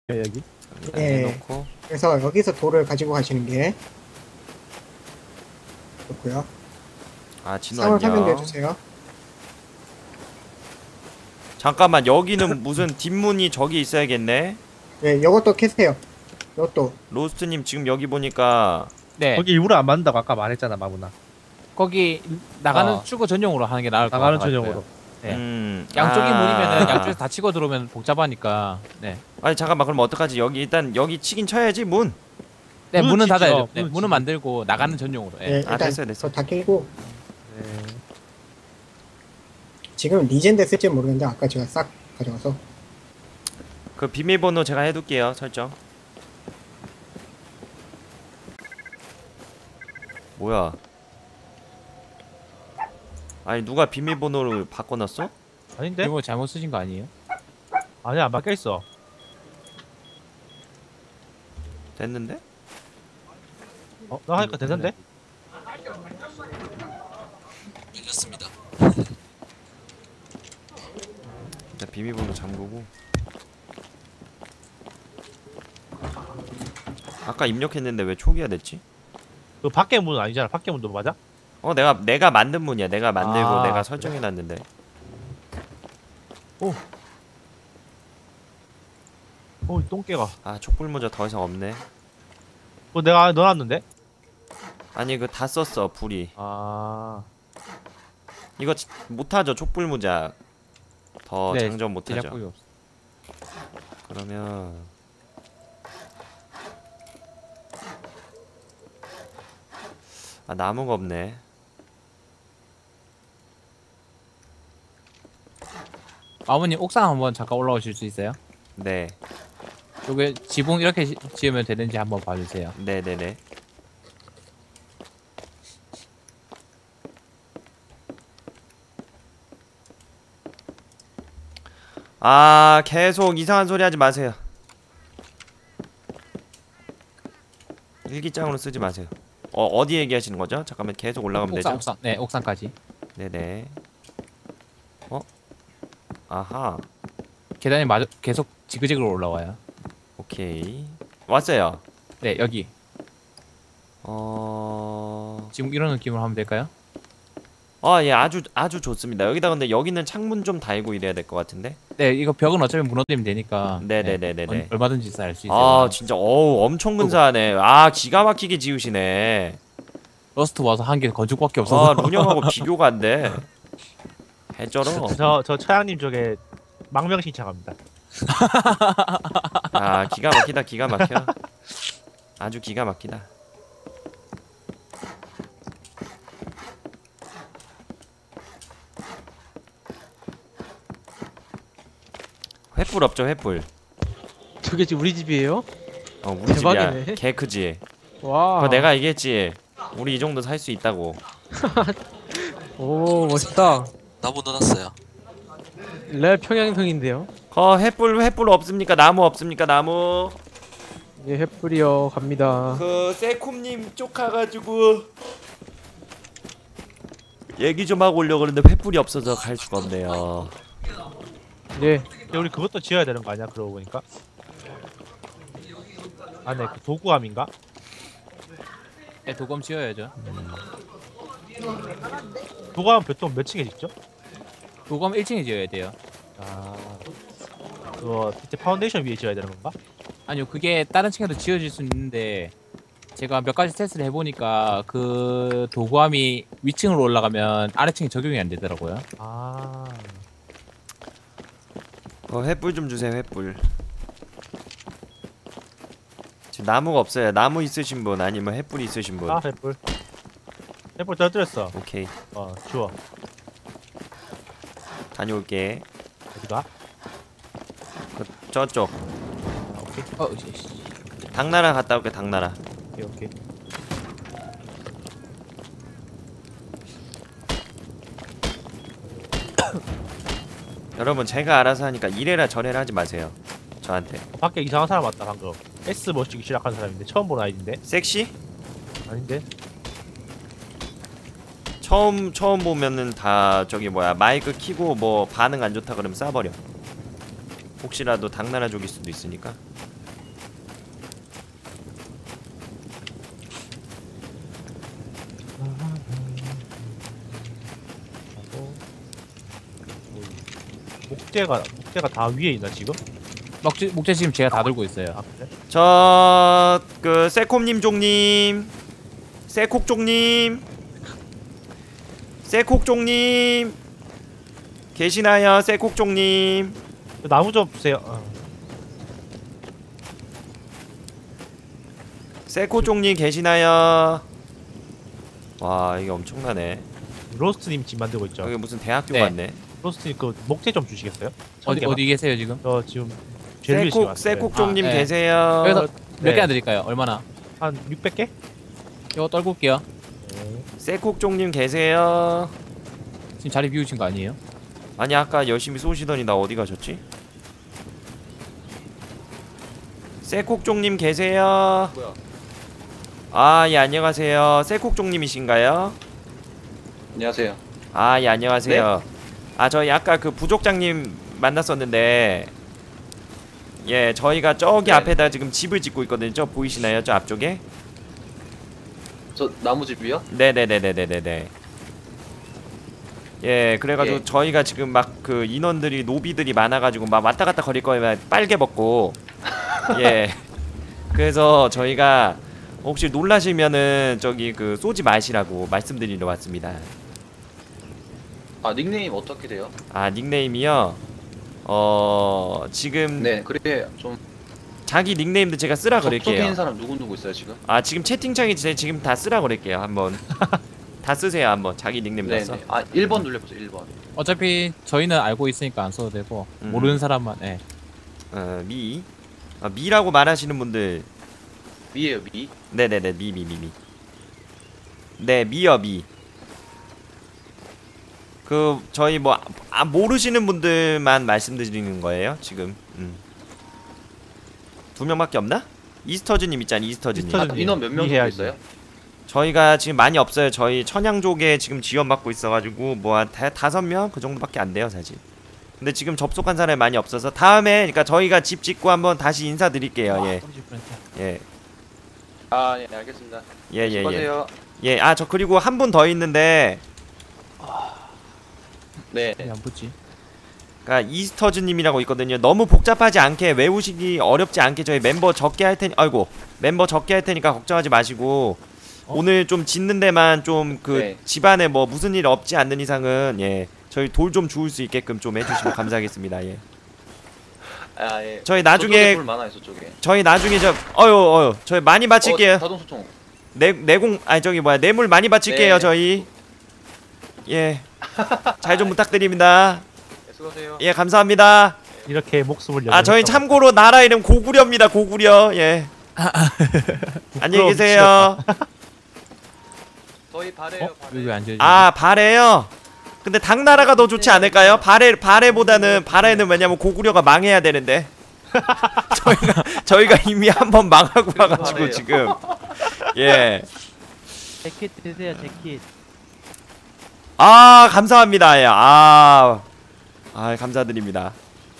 여기. 일단 예. 해놓고. 그래서 여기서 돌을 가지고 가시는 게 좋고요. 아, 진우 상황 설명해 안녕. 주세요. 잠깐만, 여기는 무슨 뒷문이 저기 있어야겠네. 예, 요것도 캐세요. 요것도. 로스트님 지금 여기 보니까 네. 거기 일부러 안 만든다고 아까 말했잖아, 마구나. 거기 나가는 어. 출구 전용으로 하는 게 나을 것 나가는 같아요. 전용으로. 네. 아. 양쪽이 문이면은 양쪽에서 다 치고 들어오면 복잡하니까. 네. 아니 잠깐만, 그럼 어떡하지? 여기 일단 여기 치긴 쳐야지 문. 네, 문은 문은 치죠. 닫아야죠. 네, 문은 문은 치죠. 만들고 나가는 전용으로. 예, 예. 일단 됐어요. 그거 다 깨고 네. 지금 리젠데 쓸지 모르겠는데 아까 제가 싹 가져가서 그 비밀번호 제가 해둘게요. 설정. 뭐야? 아니 누가 비밀번호를 바꿔놨어? 아닌데? 이거 잘못 쓰신 거 아니에요? 아니야, 안 바뀌어있어. 됐는데? 나 하니까 되던데? 일단 비밀번호 잠그고. 아까 입력했는데 왜 초기화 됐지? 그 밖에 문은 아니잖아. 밖에 문도 맞아? 내가 만든 문이야. 내가 만들고 아, 내가 그래? 설정해놨는데. 똥개가. 아, 촛불 모자 더 이상 없네. 내가 넣어놨는데? 아니 그 다 썼어 불이. 아. 이거 못하죠 촛불 모자. 더 네, 장전 못하죠. 제작국이 없어. 그러면 아, 나무가 없네. 아버님 옥상 한번 잠깐 올라오실 수 있어요? 네, 여기 지붕 이렇게 지으면 되는지 한번 봐주세요. 네네네. 아, 계속 이상한 소리 하지 마세요. 일기장으로 쓰지 마세요. 어디 얘기하시는 거죠? 잠깐만, 계속 올라가면 되죠? 옥상. 네, 옥상까지. 네네. 아하. 계단이 계속 지그재그로 올라와요. 오케이. 왔어요. 네, 여기. 어... 지금 이런 느낌으로 하면 될까요? 예, 아주 좋습니다. 여기다 근데 여기는 창문 좀 달고 이래야 될 것 같은데. 네, 이거 벽은 어차피 무너뜨리면 되니까. 네네네네네. 얼마든지 쌀 수 있어요. 아, 진짜 엄청 근사하네. 아, 기가 막히게 지으시네. 러스트 와서 한 개 건축밖에 없어서. 아, 룬형하고 비교가 안 돼. 해쩔어. 저 차장님 쪽에 망명 신청합니다. 아, 기가 막히다, 기가 막혀. 아주 기가 막히다. 횃불 없죠, 횃불. 저게 지금 우리 집이에요? 우리 집이야. 대박이네. 개 크지. 와. 그거 내가 얘기했지. 우리 이 정도 살 수 있다고. 오 멋있다. 나무 넣어놨어요. 레 평양성인데요. 횃불 없습니까? 나무 없습니까? 나무. 예, 횃불이요 갑니다. 그 세콤님 쪽 가가지고 얘기 좀 하고 오려고 그러는데 횃불이 없어서 갈 수가 없네요. 예. 근데 우리 그것도 지어야 되는 거 아니야? 그러고 보니까. 아, 네, 그 도구함인가? 네, 도검 지어야죠. 도구함 보통 몇 층에 짓죠? 도검 1층에 지어야 돼요. 아, 그거 밑에 파운데이션 위에 지어야 되는 건가? 아니요, 그게 다른 층에도 지어질 수 있는데 제가 몇 가지 테스트를 해보니까 그 도구함이 위층으로 올라가면 아래층이 적용이 안 되더라고요. 아, 횃불 좀 주세요. 횃불. 지금 나무가 없어요. 나무 있으신 분 아니면 횃불 있으신 분. 횃불. 횃불 떨어뜨렸어. 오케이. 주워. 다녀올게. 어디가? 저쪽. 오케이. 당나라 갔다 올게. 당나라. 오케이. 여러분, 제가 알아서 하니까 이래라 저래라 하지 마세요. 저한테. 밖에 이상한 사람 왔다 방금. S 멋지기 시작한 사람인데 처음 보는 아이인데? 섹시? 아닌데? 처음 보면은 다 저기 뭐야 마이크 키고 뭐 반응 안 좋다 그러면 싸버려. 혹시라도 당나라족일 수도 있으니까. 목재가 다 위에 있나 지금? 목재 지금 제가 다 들고 있어요. 아 그래? 그 세콤님 종님, 세콕종님, 세콕종님 계시나요? 세콕종님. 그 나무 좀 주세요. 세코종님 계시나요? 와 이게 엄청나네. 로스트님 집 만들고 있죠. 여기 무슨 대학교 네. 같네. 로스트님 그 목재 좀 주시겠어요? 어디 계세요 지금? 저 지금 제일 위에 지금 왔어요. 세콕종님 아, 네. 계세요. 여기서 몇 네. 개나 드릴까요? 얼마나? 한 600개? 이거 떨고 올게요. 세콕종님 계세요. 지금 자리 비우신 거 아니에요? 아니 아까 열심히 쏘시더니 나 어디 가셨지? 세콕종님 계세요. 뭐야? 아 예 안녕하세요. 세콕종님이신가요? 안녕하세요. 아 예 안녕하세요. 아 저희 아까 그 부족장님 만났었는데 예 저희가 저기 네. 앞에다 지금 집을 짓고 있거든요. 저 보이시나요? 저 앞쪽에? 저 나무집이요? 네네네네네네. 예 그래가지고 예. 저희가 지금 막 그 인원들이 노비들이 많아가지고 막 왔다 갔다 거릴 거면 빨개 벗고 예 그래서 저희가 혹시 놀라시면은 저기 그 쏘지 마시라고 말씀드리러 왔습니다. 아 닉네임 어떻게 돼요? 아 닉네임이요. 지금 네, 그래 좀 자기 닉네임도 제가 쓰라 속속인 그럴게요. 사람 누구 있어요 지금? 아 지금 채팅창에 지금 다 쓰라 그럴게요. 한번 다 쓰세요 한번 자기 닉네임 네, 넣어서. 네. 아 1번 눌려보세요 1번. 어차피 저희는 알고 있으니까 안 써도 되고 모르는 사람만. 예. 미. 미라고 말하시는 분들. 미예요 미. 네네네 미. 네 미요 미. 그 저희 뭐 모르시는 분들만 말씀드리는 거예요 지금. 2명밖에 없나? 이스터즈님 있잖아 이스터즈님. 이스터즈- 아, 인원 몇 명 정도 이해하지. 있어요? 저희가 지금 많이 없어요. 저희 천양족에 지금 지원받고 있어가지고 뭐 한 5명 그 정도밖에 안 돼요 사실. 근데 지금 접속한 사람이 많이 없어서 다음에 그러니까 저희가 집 짓고 한번 다시 인사드릴게요. 예. 예. 아, 네, 알겠습니다. 예, 예, 예. 수고하세요. 예, 아, 저 그리고 한 분 더 있는데, 네. 안 붙지. 그니까 이스터즈님이라고 있거든요. 너무 복잡하지 않게 외우시기 어렵지 않게 저희 멤버 적게 할 테니, 아이고, 멤버 적게 할 테니까 걱정하지 마시고 오늘 좀 짓는 데만 좀 그 네. 집안에 뭐 무슨 일 없지 않는 이상은 예, 저희 돌 좀 주울 수 있게끔 좀 해주시면 감사하겠습니다. 예. 아, 예. 저희 나중에 저쪽에 돌 많아요, 저쪽에. 저희 나중에 저희 많이 바칠게요. 자동 소통. 내공 아니 저기 뭐야 뇌물 많이 바칠게요 네. 저희. 예. 잘 좀 부탁드립니다. 네, 수고하세요. 예 감사합니다. 이렇게 목숨을 아 저희 참고로 나라 이름 고구려입니다. 고구려. 예. 안녕히 계세요. 저희 발에요, 발에. 여기 안 지어지. 아 발해요. 근데 당나라가 더 좋지 않을까요? 발해보다는 발해는 왜냐면 고구려가 망해야 되는데 저희가 이미 한번 망하고 와가지고 발해요. 지금 예. 재킷 드세요 재킷. 아 감사합니다. 예. 아 감사드립니다.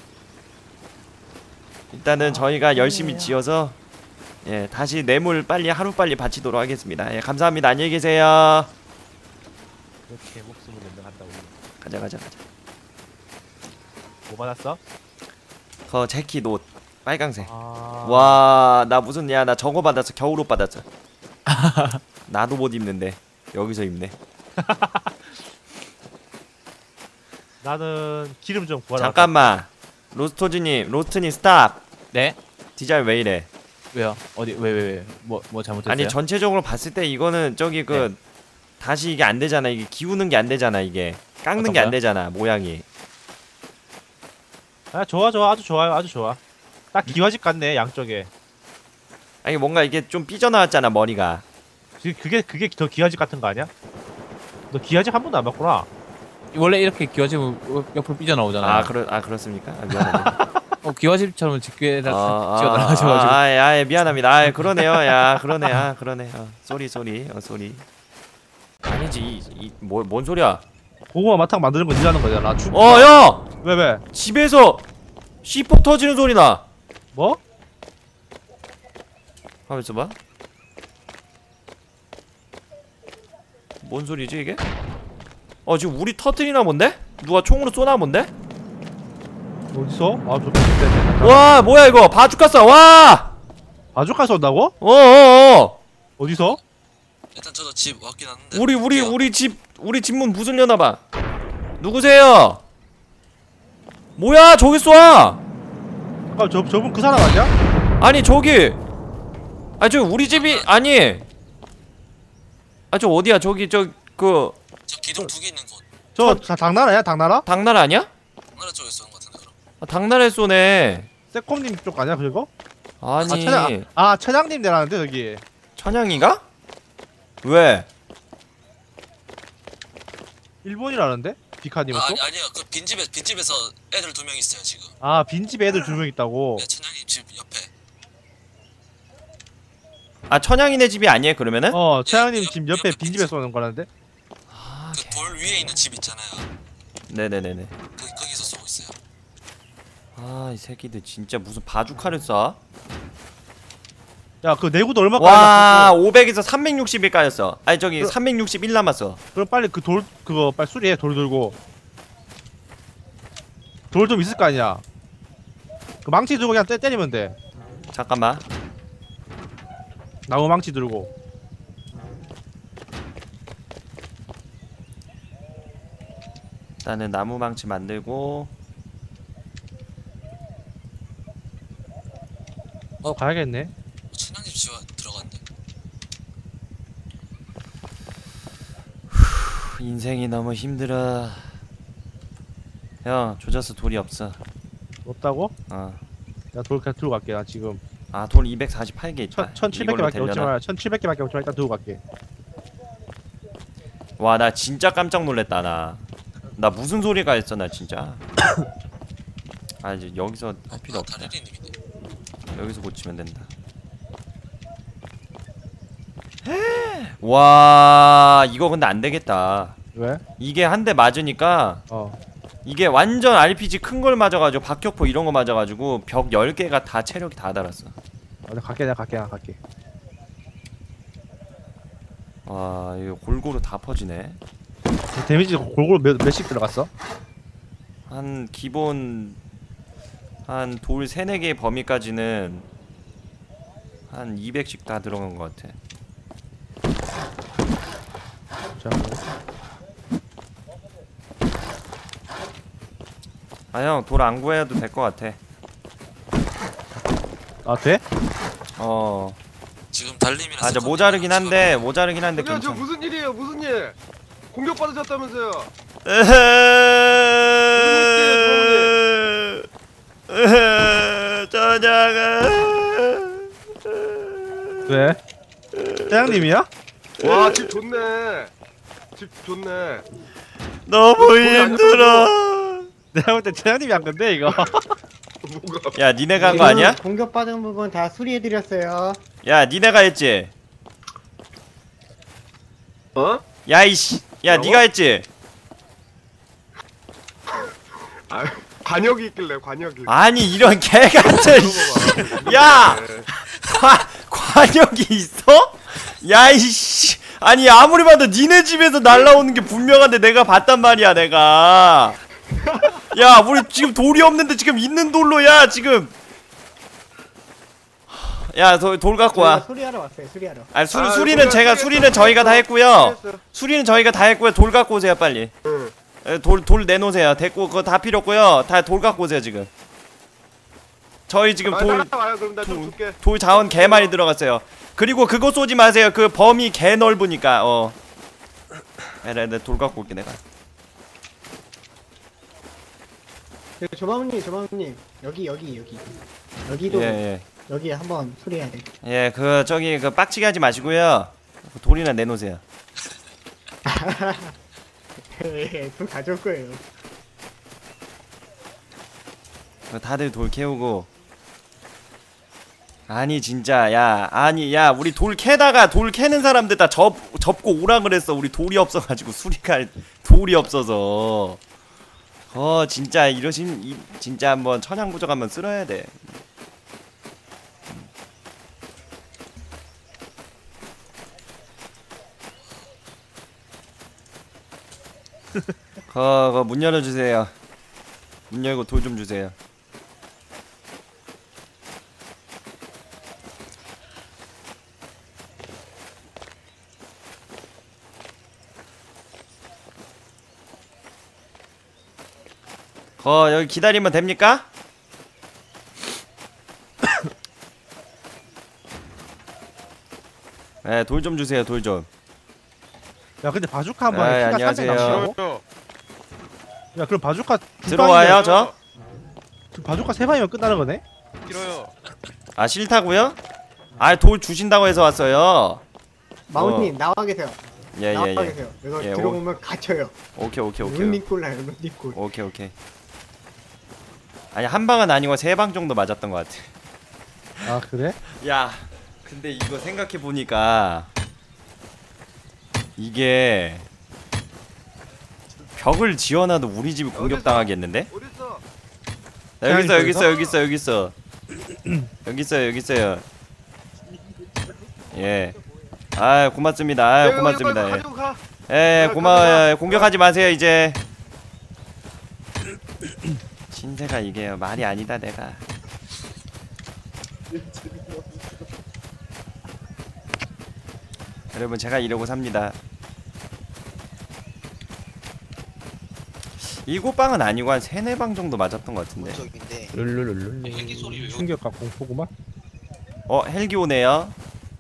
일단은 저희가 열심히 지어서 예 다시 뇌물 빨리 하루빨리 바치도록 하겠습니다. 예 감사합니다. 안녕히 계세요. 이렇게 목숨을 연명한다 우리. 가자. 뭐 받았어? 그 재킷 옷 빨강색. 아... 와 나 무슨 야 나 저거 받았어. 겨울옷 받았어. 나도 못 입는데 여기서 입네. 나는 기름 좀 구하러 잠깐만 로스트님 스탑. 네? 디자인 왜 이래? 왜요? 어디 왜? 뭐 잘못했어요? 아니 전체적으로 봤을 때 이거는 저기 그 다시 이게 안 되잖아. 이게 기우는 게 안 되잖아. 이게 깎는 게 안 어떤가요? 되잖아. 모양이. 아 좋아 아주 좋아요 아주 좋아. 딱 기와집 같네 양쪽에. 아니 뭔가 이게 좀 삐져나왔잖아 머리가. 그게 더 기와집 같은 거 아니야? 너 기와집 한 번도 안 봤구나. 원래 이렇게 기와집은 옆으로 삐져나오잖아요. 그렇습니까? 아, 미안하네. 기와집처럼 집게다 찌어나가셔가지고. 야, 미안합니다. 아, 그러네요. 야, 그러네. 아, 그러네. 쏘리. 아니지. 뭔 소리야? 고구마 마탕 만드는 거 니라는 거잖아. 야! 왜? 집에서 C4 터지는 소리 나. 뭐? 가만 있어봐. 뭔 소리지 이게? 지금 우리 터트리나 본데? 누가 총으로 쏘나 본데? 어디서? 아 좋다. 와 뭐야 이거 바주카 써. 와. 바주카 쏜다고? 어어어. 어디서? 일단 저도 집 왔긴 왔는데. 우리 집문 부술려나봐. 누구세요? 뭐야 저기 쏴. 아 저분 그 사람 아니야? 아니 저기. 아니 저기 우리 집이 아니. 아 저 어디야 저기 저 그 저 기둥 2개 있는 곳. 저 당나라야 당나라? 당나라 아니야? 나라 쪽에 쏘는 것 같은데 그럼. 아, 당나라에 쏘네. 세콤님 쪽 아니야 그거? 아니 천양님 내라는데 저기. 천양인가? 왜? 일본이라는데? 비카님은 또? 아니요. 그 빈집에서 애들 2명 있어요 지금. 아 빈집에 애들 2명 있다고. 네, 천양님 집 옆에. 아 천양이네 집이 아니에요 그러면은? 천양님 집 옆에 빈집에 쏘는 거라는데? 그 돌 위에 있는 집 있잖아요. 네네네네. 거기서 쏘고 있어요. 아 이 새끼들 진짜 무슨 바주카를 쏴? 야 그 내구도 얼마 와 까였나? 500에서 360일 까였어. 아니 저기 361 남았어. 그럼 빨리 그 돌 그거 빨리 수리해. 돌 들고 돌 좀 있을 거 아니야. 그 망치 들고 그냥 때리면 돼. 잠깐만. 나무 망치 들고. 일단은 나무 망치 만들고. 가야겠네. 천양님 집 들어갔네. 인생이 너무 힘들어. 형 조져서 돌이 없어. 없다고? 어. 야 돌 그냥 들고 갈게. 나 지금 아 돌 248개 있다. 1700개밖에 없지만 1700개밖에 없지만 일단 들고 갈게. 와 나 진짜 깜짝 놀랐다 나 무슨 소리가 했어 나 진짜. 아 이제 여기서 할 필요 없다. 다리리님이네. 여기서 고치면 된다. 와 이거 근데 안 되겠다. 왜? 이게 한 대 맞으니까 어. 이게 완전 RPG 큰 걸 맞아가지고 박격포 이런 거 맞아가지고 벽 10개가 다 체력이 다 달았어. 내가 갈게. 와 이거 골고루 다 퍼지네. 데미지 골고루 몇씩 들어갔어? 한 기본 한 돌 3-4개의 범위까지는 한 200씩 다 들어간 것 같아. 자, 아 형 돌 안 구해도 될 것 같아. 아 돼? 어. 지금 달님이랑. 아 저 모자르긴 한데 저 괜찮아. 무슨 일이에요? 무슨 일? 공격받으셨다면서요? 저녁아. 왜? 사장님이야? 와, 집 좋네. 집 좋네. 너무 힘들어. 내가 볼 때 차장님이 한 건데 이거. 뭐가? 야 니네가 한 거 아니야? 공격받은 부분 다 수리해드렸어요. 야 니네가 했지? 어? 야 이씨. 야 뭐라고? 니가 했지? 아, 관역이 있길래 관역이. 아니 이런 개같은. 야! 관역이 있어? 야 이씨. 아니 아무리 봐도 니네 집에서 날라오는 게 분명한데 내가 봤단 말이야 내가. 야 우리 지금 돌이 없는데 지금 있는 돌로 야 지금. 야 돌 갖고 와. 수리하러 왔어요. 수리하러. 아니 아, 수리는 제가 수리는 저희가 다 했고요. 수리는 저희가 다 했고요. 돌 갖고 오세요 빨리. 응. 돌 내놓으세요. 됐고 그거 다 필요 없고요. 다 돌 갖고 오세요 지금. 저희 지금 따라와요. 그럼 나 좀 줄게. 돌 자원 개 많이 들어갔어요. 그리고 그거 쏘지 마세요. 그 범위 개 넓으니까. 내가 돌 갖고 올게 내가. 조마무님 여기도 예. 여기 한번 수리해야 돼. 예, 그 저기 그 빡치게 하지 마시고요. 돌이나 내놓으세요. 돈 가져올 거예요. 다들 돌 캐우고. 아니 진짜 야 우리 돌 캐다가 돌 캐는 사람들 다 접고 오라 그랬어. 우리 돌이 없어가지고 수리할 돌이 없어서. 진짜 진짜 한번 천양부적 한번 쓸어야 돼. 문 열어주세요. 문 열고 돌 좀 주세요. 여기 기다리면 됩니까? 네, 돌 좀 주세요. 돌 좀. 야 근데 바주카 한번 아이, 키가 안녕하세요. 300 남친다고? 야 그럼 바주카 들어와요, 저? 바주카 3방이면 끝나는 거네? 아, 싫다고요? 아, 돌 주신다고 해서 왔어요. 마우님 나와 계세요. 예, 나와 예, 예. 계세요. 이거 예, 들어오면 갇혀요. 오케이. 룬닝골 나요, 룬닝골. 오케이. 아니, 한 방은 아니고 3방 정도 맞았던 것 같아. 아 그래? 야, 근데 이거 생각해 보니까 이게 벽을 지어놔도 우리 집이 공격당하겠는데? 어딨어? 자, 여기 있어요. 여기 있어요. 예. 아, 고맙습니다. 고맙습니다. 예. 가지고 가. 고마워요. 공격하지 마세요, 이제. 신세가 이게 말이 아니다, 내가. 여러분, 제가 이러고 삽니다. 7방은 아니고 한 3, 4방 정도 맞았던 것 같은데. 적인데 룰루룰루. 헬기 소리 왜 충격과 공포구만. 헬기 오네요.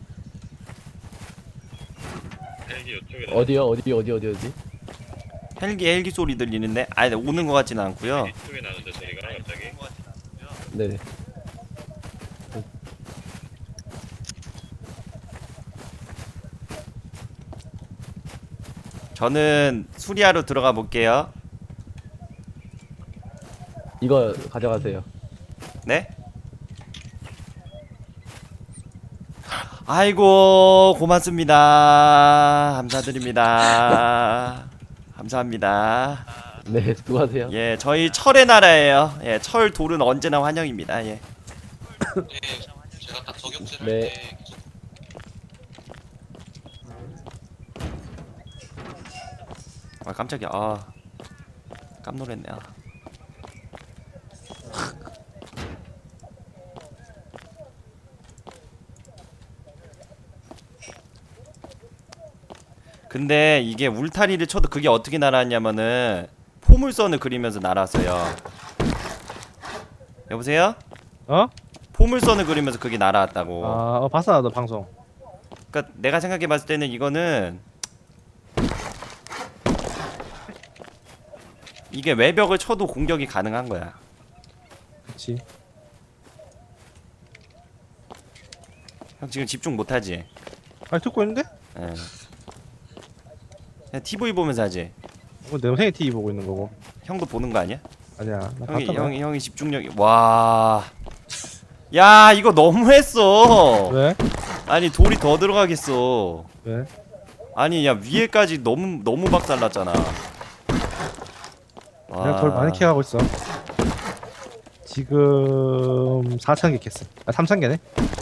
어디요? 어디? 헬기 소리 들리는데? 아니, 오는 것 같지는 않고요. 네네. 저는 수리하러 들어가 볼게요. 이거 가져가세요. 네? 아이고, 고맙습니다. 감사드립니다. 감사합니다. 네, 수고하세요. 예, 저희 철의 나라예요. 예, 철 돌은 언제나 환영입니다. 예. 제가 딱 저격질 네. 할때 아, 깜짝이야. 깜놀했네. 근데 이게 울타리를 쳐도 그게 어떻게 날아왔냐면은 포물선을 그리면서 날아왔어요. 여보세요? 어? 포물선을 그리면서 그게 날아왔다고. 봤어 나도 방송. 그러니까 내가 생각해봤을 때는 이거는 이게 외벽을 쳐도 공격이 가능한 거야. 그치. 형 지금 집중 못하지? 아니 듣고 있는데? 예. 그냥 TV 보면서 하지. 내 동생이 TV 보고 있는 거고. 형도 보는 거 아니야? 아니야 나 봤잖아. 형이 집중력이 와. 야, 이거 너무했어. 왜? 아니, 돌이 더 들어가겠어. 왜? 아니, 야, 위에까지 너무 박살났잖아. 내가 돌 많이 캐가고 있어. 지금 4,000개 캤어. 3,000개네.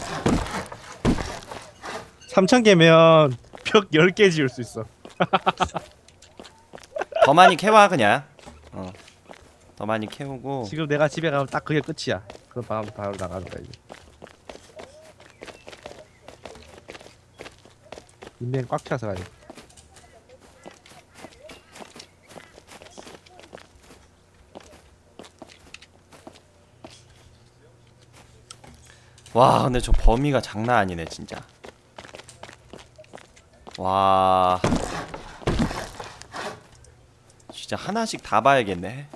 3,000개면 벽 10개 지을 수 있어. 더 많이 캐와 그냥. 더 많이 캐오고. 지금 내가 집에 가면 딱 그게 끝이야. 그럼 바로 나가는 거야 이제. 인벤 꽉 차서 가야 돼. 와, 근데 저 범위가 장난 아니네 진짜. 와, 진짜 하나씩 다 봐야겠네.